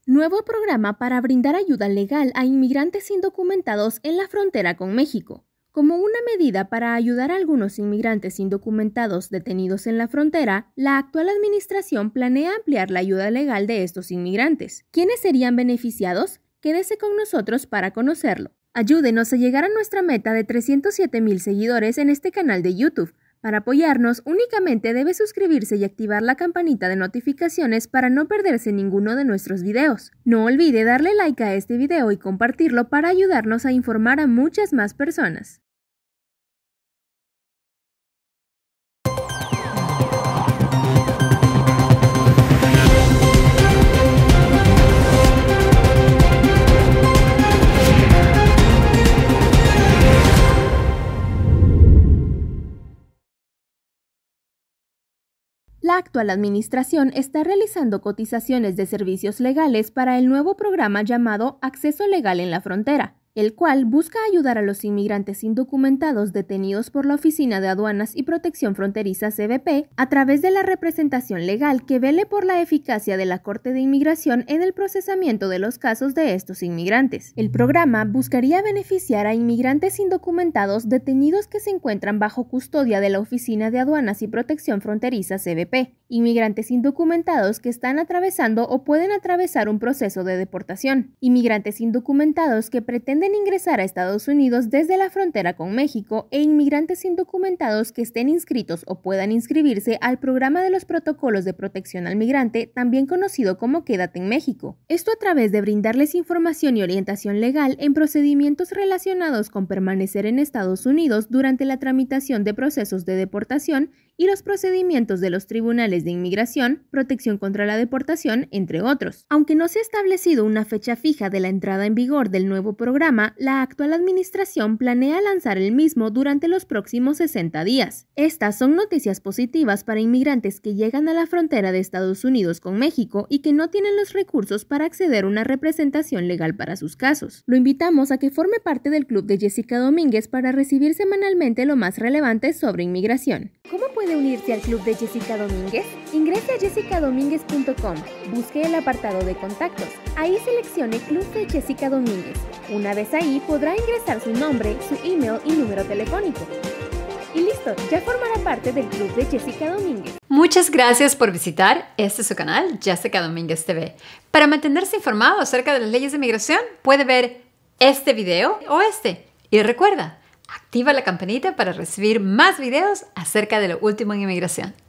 Nuevo programa para brindar ayuda legal a inmigrantes indocumentados en la frontera con México. Como una medida para ayudar a algunos inmigrantes indocumentados detenidos en la frontera, la actual administración planea ampliar la ayuda legal de estos inmigrantes. ¿Quiénes serían beneficiados? Quédese con nosotros para conocerlo. Ayúdenos a llegar a nuestra meta de 307,000 seguidores en este canal de YouTube. Para apoyarnos, únicamente debe suscribirse y activar la campanita de notificaciones para no perderse ninguno de nuestros videos. No olvide darle like a este video y compartirlo para ayudarnos a informar a muchas más personas. La actual administración está realizando cotizaciones de servicios legales para el nuevo programa llamado Acceso Legal en la Frontera, el cual busca ayudar a los inmigrantes indocumentados detenidos por la Oficina de Aduanas y Protección Fronteriza CBP a través de la representación legal que vele por la eficacia de la Corte de Inmigración en el procesamiento de los casos de estos inmigrantes. El programa buscaría beneficiar a inmigrantes indocumentados detenidos que se encuentran bajo custodia de la Oficina de Aduanas y Protección Fronteriza CBP, inmigrantes indocumentados que están atravesando o pueden atravesar un proceso de deportación, inmigrantes indocumentados que pretenden ingresar a Estados Unidos desde la frontera con México e inmigrantes indocumentados que estén inscritos o puedan inscribirse al programa de los protocolos de protección al migrante, también conocido como Quédate en México. Esto a través de brindarles información y orientación legal en procedimientos relacionados con permanecer en Estados Unidos durante la tramitación de procesos de deportación y los procedimientos de los tribunales de inmigración, protección contra la deportación, entre otros. Aunque no se ha establecido una fecha fija de la entrada en vigor del nuevo programa, la actual administración planea lanzar el mismo durante los próximos 60 días. Estas son noticias positivas para inmigrantes que llegan a la frontera de Estados Unidos con México y que no tienen los recursos para acceder a una representación legal para sus casos. Lo invitamos a que forme parte del club de Jessica Domínguez para recibir semanalmente lo más relevante sobre inmigración. ¿Cómo puede unirse al club de Jessica Domínguez? Ingrese a jessicadomínguez.com, busque el apartado de contactos. Ahí seleccione Club de Jessica Domínguez. Una vez ahí podrá ingresar su nombre, su email y número telefónico. Y listo, ya formará parte del club de Jessica Domínguez. Muchas gracias por visitar su canal, Jessica Domínguez TV. Para mantenerse informado acerca de las leyes de inmigración, puede ver este video o este. Y recuerda, activa la campanita para recibir más videos acerca de lo último en inmigración.